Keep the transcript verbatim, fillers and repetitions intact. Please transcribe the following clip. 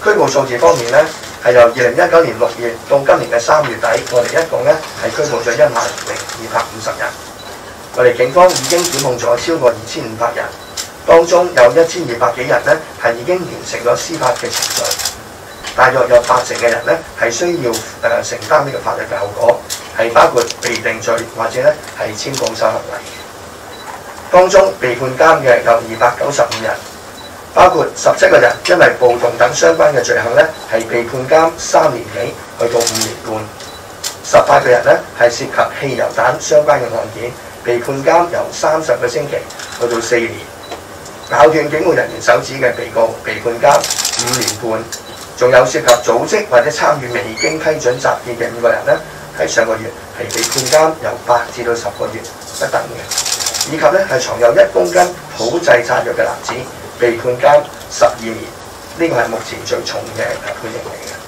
拘捕數字方面咧，係由二零一九年六月到今年嘅三月底，我哋一共咧係拘捕咗一萬零二百五十人。我哋警方已經檢控咗超過二千五百人，當中有一千二百幾人咧係已經完成咗司法嘅程序，大約有八成嘅人咧係需要誒、呃、承擔呢個法律嘅後果，係包括被定罪或者咧係簽供收行為。當中被判監嘅有二百九十五人，包括十七個人因為暴動等相關嘅罪行咧係被判監三年幾去到五年半，十八個人咧係涉及汽油彈相關嘅案件，被判監由三十個星期去到四年。咬斷警務人員手指嘅被告被判監五年半，仲有涉及組織或者參與未經批准集結嘅五個人咧，喺上個月係被判監由八至到十個月不等嘅，以及咧係藏有一公斤土製炸藥嘅男子被判監十二年，呢個係目前最重嘅判刑嚟嘅。